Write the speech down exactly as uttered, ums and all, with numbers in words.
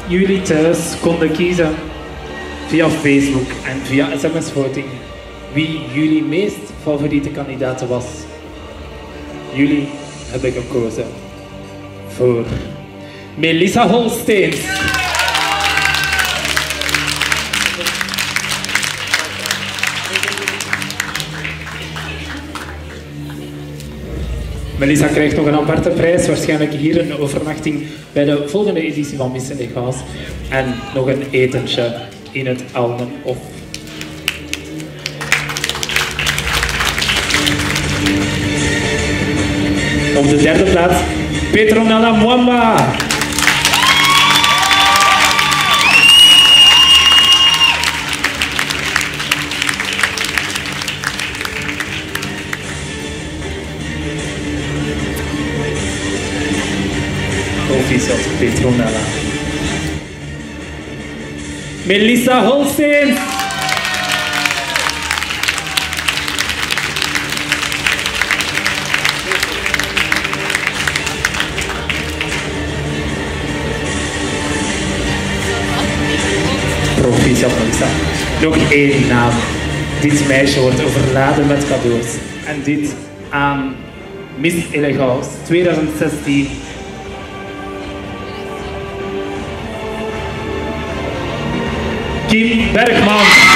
jullie thuis konden kiezen via Facebook en via S M S-voting wie jullie meest favoriete kandidaat was. Jullie hebben gekozen voor Melissa Holsteens. Melissa krijgt nog een aparte prijs, waarschijnlijk hier een overnachting bij de volgende editie van Miss Senegaals en nog een etentje in het Almenhof. Op de derde plaats, Petronella Mwamba. Proficiat, Petronella. Melissa Holsteens. Proficiat, Melissa. Nog één naam. Dit meisje wordt overladen met cadeaus. En dit aan Miss Elegance twintig zestien. Kim Bergman.